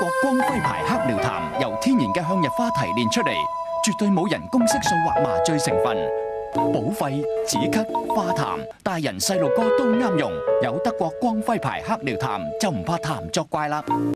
國光輝牌黑療痰由天然嘅向日花提煉出嚟，絕對冇人工色素或麻醉成分，補肺止咳化痰，大人細路哥都啱用。有德國光輝牌黑療痰就唔怕痰作怪啦。